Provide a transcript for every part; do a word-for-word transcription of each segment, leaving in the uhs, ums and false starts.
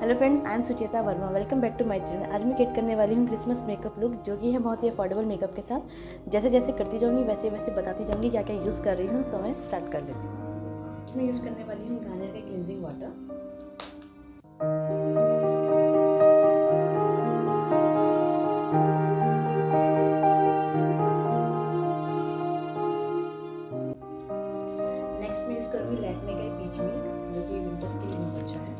Hello friends, I am Sucheta Verma. Welcome back to my channel. आज मैं create करने वाली हूँ क्रिसमस मेकअप लुक, जो कि है बहुत ही अफोर्डेबल मेकअप के साथ। जैसे जैसे करती जाऊँगी वैसे वैसे बताती जाऊँगी क्या क्या यूज़ कर रही हूँ। तो मैं स्टार्ट कर लेती हूँ। मैं यूज़ करने वाली हूँ गार्नियर का क्लींजिंग वाटर। नेक्स्ट मैं यूज़ करूँगी लैक्मे का पीच मिल्क, जो कि विंटर्स के लिए बहुत अच्छा है।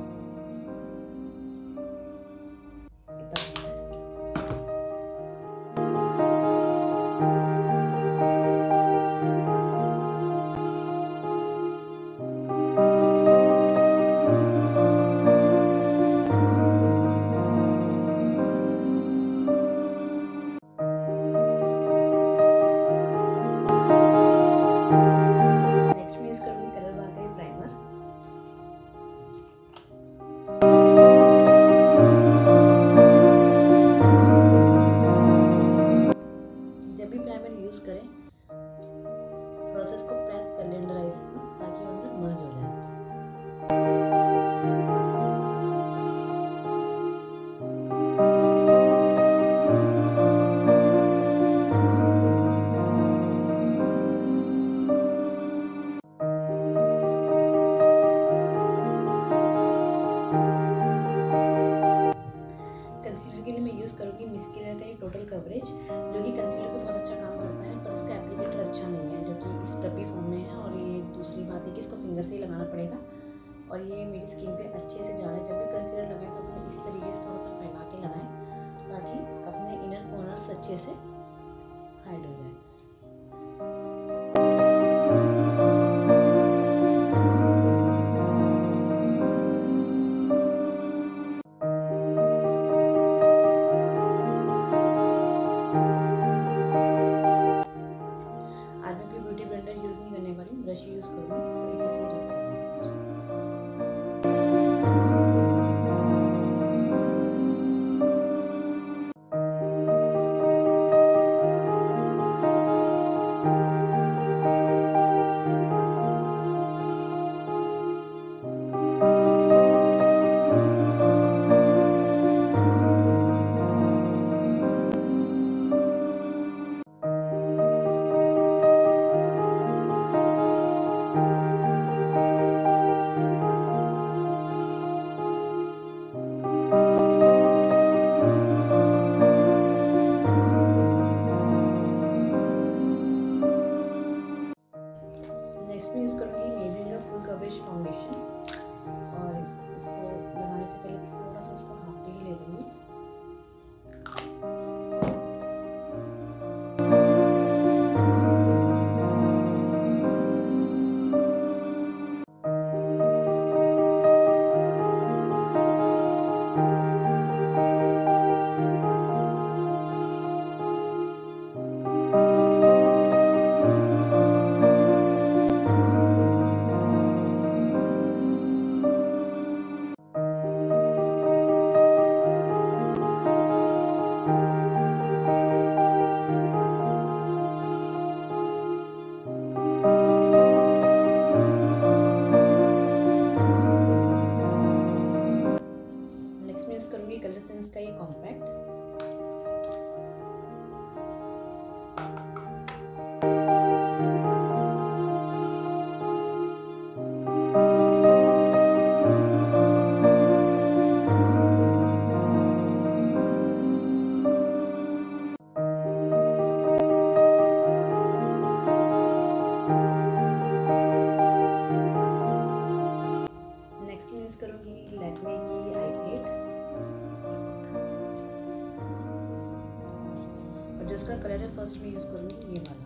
यूज़ करें थोड़ा सा इसको प्रेस कर लें अंडर आइज में, ताकि वो अंदर मर्ज हो जाए। कंसीलर के लिए मैं यूज़ करूँगी मिस्किलर का टोटल कवरेज, जो कि कंसीलर को बहुत अच्छा काम करता है, पर इसका एप्लीकेटर अच्छा नहीं है, जो कि इस टबी फॉर्म में है। और ये दूसरी बात है कि इसको फिंगर से ही लगाना पड़ेगा, और ये मेरी स्किन पे अच्छे से जा रहा है। जब भी कंसीलर लगाएं तो अपने इस तरीके से थोड़ा सा फैला के लगाएं, ताकि अपने इनर कॉर्नर्स अच्छे से हाइड हो जाए। आज मैं कोई ब्यूटी ब्लेंडर यूज़ नहीं करने वाली, ब्रश यूज़ करूँगी, तो इसी से रब करूँगी। नेक्स्ट मैं यूज़ करूँगी मेबेलिन का फुल कवरेज फाउंडेशन, और इसको लगाने से पहले थोड़ा सा इसको हाथ पे ही ले लूँगी। यूज़ करूँगी कलरसेंस का ये कॉम्पैक्ट। नेक्स्ट मैं यूज़ करूँगी लैक्मे की हाइलाइट, और जो इसका कलर है फर्स्ट में यूज़ करूँगी ये वाला।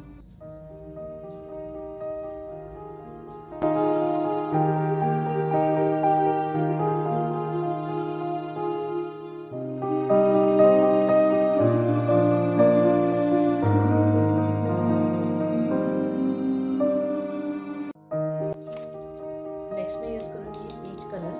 नेक्स्ट में यूज़ करूँगी पीच कलर,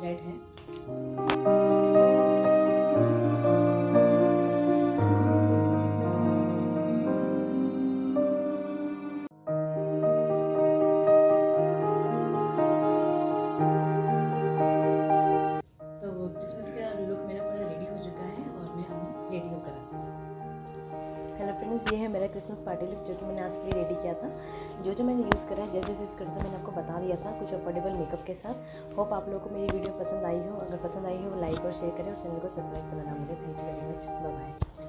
रेड है। तो क्रिसमस का लुक मेरा पूरा रेडी हो चुका है और मैं अब रेडी होकर आती हूँ। हेलो फ्रेंड्स, ये है मेरा क्रिसमस पार्टी लुक जो कि मैंने आज के लिए रेडी किया था। जो जो मैंने यूज़ करा है, जैसे जैसे यूज़ करता था मैंने आपको बता दिया था, कुछ अफोर्डेबल मेकअप के साथ। होप आप लोगों को मेरी वीडियो पसंद आई हो। अगर पसंद आई हो लाइक और शेयर करें और चैनल को सब्सक्राइब करना ना भूलें। Thank you very much, bye bye.